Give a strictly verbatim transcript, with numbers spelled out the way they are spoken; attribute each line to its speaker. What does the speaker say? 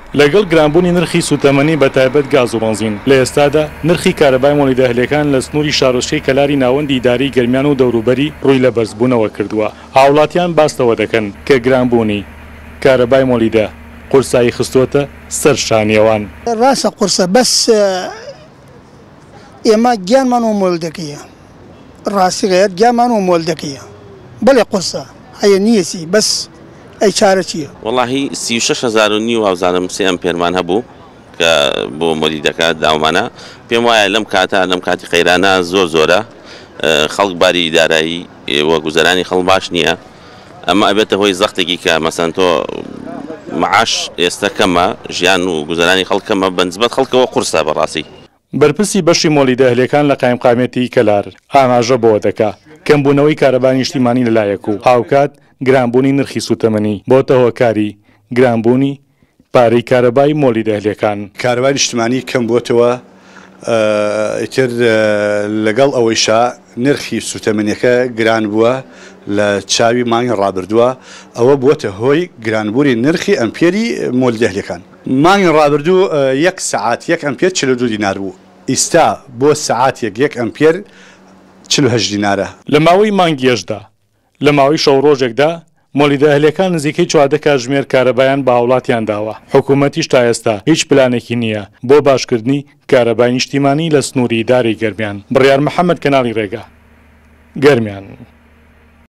Speaker 1: لەگەڵ گرانبوونی نرخی سوتەمەنی بە تایبەت گاز و بەنزین لە ئێستادا نرخی کارەبای مۆڵیدەهلێکان لە سنووری شارۆچکەی کەلاری ناوەندی ئیدارەی گەرمیان و دەوروبەری ڕووی لە بەرزبوونەوە کردووە. هاوڵاتیان باستەوە دەکەن کە گرانبوونی کارەبای مۆڵیدە قورسایی خستووەتە سەر شانیەوان.
Speaker 2: ڕاستە قورسە بەس ئێمە گیانمان و مۆڵدەکەیە ڕاستیغەیەت گیانمان و مۆڵدەکەیە بەڵێ قورسە هەیە نیەسی بەس ئەی چارە چییە؟
Speaker 3: وەڵاهی سی و شەش هەزار و نیو هاوزانم سێ ئەمپێرمان هەبوو کە بۆ مۆلیدەکە داومانە پێم وایە لەم کاتە لەم کاتی قەیرانە زۆر زۆرە خەڵک باری دارایی وە گوزەرانی خەڵک باش نییە ئەمە ئەبێتە هۆی زەختێکی کە مەسەن تۆ معاش ئێستا کەمە ژیان و گوزەرانی خەڵکەمە بەنسبەت خەڵکەوە قورسە بەڕاستی.
Speaker 1: بەرپرسی بەشی مۆلیدەهلێکان لە قایمقامێتی کەلار ئاماژە بۆ دەکا کەمبوونەوەی کارەبای نیشتیمانی لەلایەک و هاوکات گرانبوونی نرخی سوتەمەنی بۆتە هۆکاری گرانبوونی پارەی کارەبای مۆلیدەهلێکان.
Speaker 4: کارەبای نیشتیمانی کەم بووەتەوە ئیتر لەگەڵ ئەوەیشا نرخی سوتەمەنیەکە گران بووە لە چاوی مانگی ڕابردووە ئەوە بووەتە هۆی گرانبوونی نرخی ئەمپێری مۆلیدەهلێکان. مانگی ڕابردوو یەک سەعات یەک ئەمپێر چل و دوو دینار بوو ئیستا بۆ سەعاتێک یەک ئەمپێر چل و هەشت دینارە.
Speaker 1: لە ماوەی مانگیەشدا لە ماوەی شەو ڕۆژێکدا مۆلیدەهلێکان نزیکەی چواردە کاتژمێر کارەبایان بە هاوڵاتیان داوە. حکوومەتیش تا ئێستا هیچ پلانێکی نییە بۆ باشکردنی کارەبای نیشتیمانی لە سنووری ئیدارەی گەرمیان. بڕیار محەممەد کەناڵی ڕێگا گەرمیان.